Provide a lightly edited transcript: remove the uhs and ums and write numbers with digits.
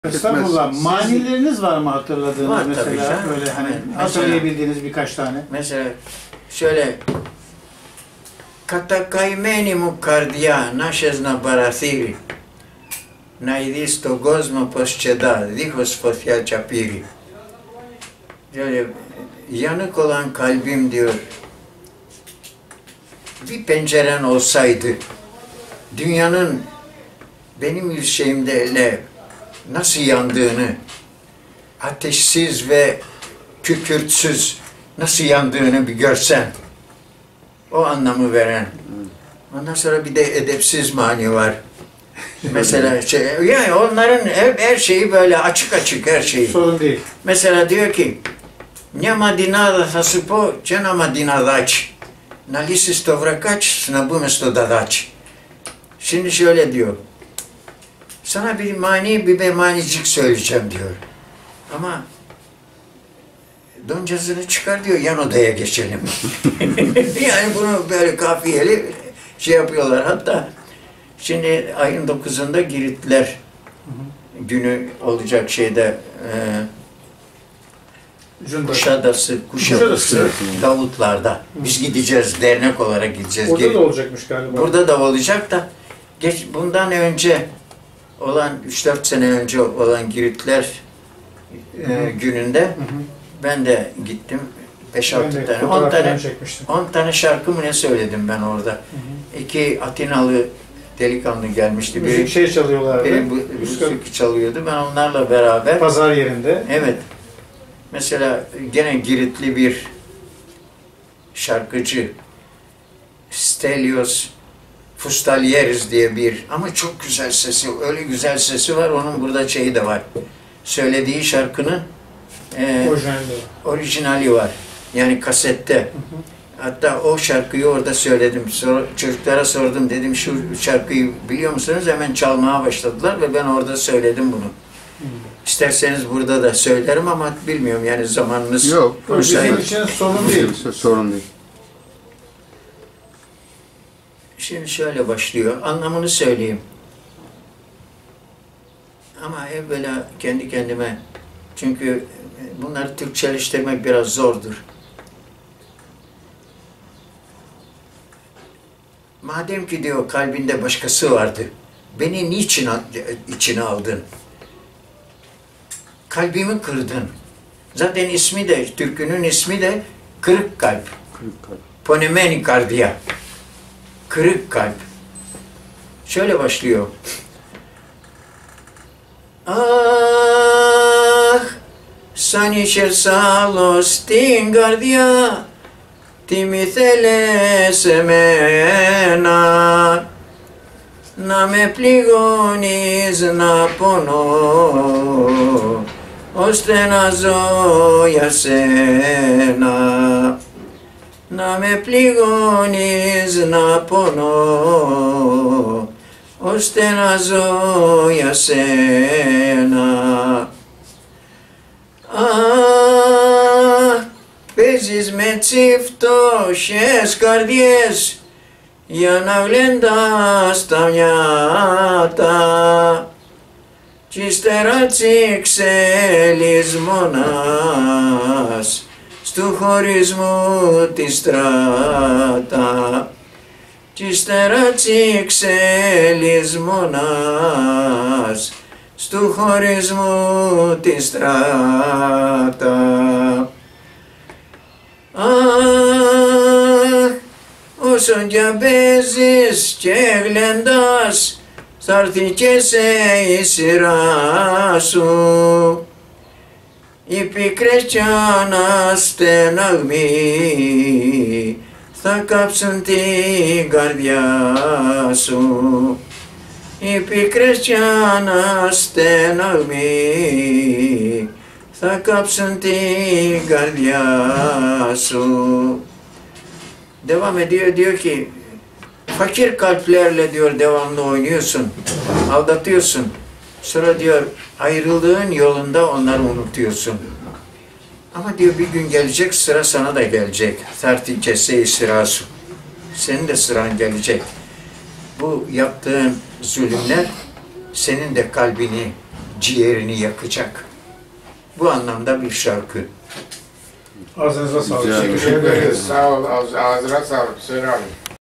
Estağfurullah. Manileriniz var mı hatırladığınız var mesela? Tabii, Böyle hani evet, hatırlayabildiğiniz birkaç tane. Mesela şöyle Κατακαημένη μου καρδιά, να σες να παραθύρει, να ειδείς τον κόσμο πως τσεντά, δίχως φωτιά çapiri. Şöyle yanık olan kalbim diyor, bir penceren olsaydı, dünyanın benim yükseğimde nasıl yandığını, ateşsiz ve kükürtsüz nasıl yandığını bir görsen, o anlamı veren. Ondan sonra bir de edepsiz mani var. Mesela yani onların her şeyi böyle açık açık her şeyi. Sorun değil. Mesela diyor ki, Няма динάδα θα σου πω και ένα μαντιναδάκι. Να λύσεις το βρακάκι, να μπούμε στο δαδάκι. Şimdi şöyle diyor. Sana bir manicik söyleyeceğim diyor. Ama doncazını çıkar diyor, yan odaya geçelim. Yani bunu böyle kafiyeli şey yapıyorlar. Hatta şimdi ayın 9'unda Giritler günü olacak şeyde Kuşadası Davutlar'da. Biz gideceğiz, dernek olarak gideceğiz. Orada da olacakmış galiba. Burada da olacak da bundan önce olan 3-4 sene önce olan Giritler gününde ben de gittim. 5-6 tane, 10 tane şarkı mı ne söyledim ben orada. İki Atinalı delikanlı gelmişti. Müzik şey çalıyorlardı. Biri müzik çalıyordu. Ben onlarla beraber. Pazar yerinde. Evet. Mesela gene Giritli bir şarkıcı Stelios Fustalieris diye bir, ama çok güzel sesi, öyle güzel sesi var, onun burada şeyi de var. Söylediği şarkının orijinali var. Yani kasette. Hatta o şarkıyı orada söyledim. Çocuklara sordum, dedim şu şarkıyı biliyor musunuz? Hemen çalmaya başladılar ve ben orada söyledim bunu. İsterseniz burada da söylerim ama bilmiyorum yani zamanınız... Yok, bizim için sorun değil. Sorun değil. Şimdi şöyle başlıyor. Anlamını söyleyeyim. Ama evvela kendi kendime, çünkü bunları Türkçeleştirmek biraz zordur. Madem ki diyor kalbinde başkası vardı, beni niçin içine aldın? Kalbimi kırdın. Zaten ismi de, türkünün ismi de Kırık Kalp. Kırık kalp. Ponemeni Kardiya. Kırık Kalp. Şöyle başlıyor. Ah, σαν είχες άλλο στην καρδιά, τι μη θέλες εμένα, να με πληγώνεις να πονώ, ώστε να ζω για σένα. Να με πληγώνεις να πονώ, ώστε να ζω για σένα. Αχ, παίζεις με τσιφτώσεις καρδιές για να γλεντάς τα μυάτα κι ύστερα τσιξέλεις μονάς στου χωρισμού τη στράτα κι ύστερα τσιξέλεις μονάς στου χωρισμού τη στράτα. Αχ, όσο κι αν παίζεις και γλεντάς, θα έρθει και σε η σειρά σου οι πικρές κι αναστεναγμοί θα κάψουν την καρδιά σου. Οι πικρές κι αναστεναγμοί θα κάψουν την καρδιά σου. Devam ediyor, diyor ki fakir kalplerle diyor devamlı oynuyorsun, aldatıyorsun. Sonra diyor ayrılığın yolunda onları unutuyorsun. Ama diyor bir gün gelecek, sıra sana da gelecek. Tarti kesse-i sırası. Senin de sıran gelecek. Bu yaptığın zulümler senin de kalbini, ciğerini yakacak. Bu anlamda bir şarkı. Ağzınıza sağlık. Güzel. Teşekkür Teşekkür ederim. ederiz. Sağ ol. Ağzına sağlık. Söyle abi.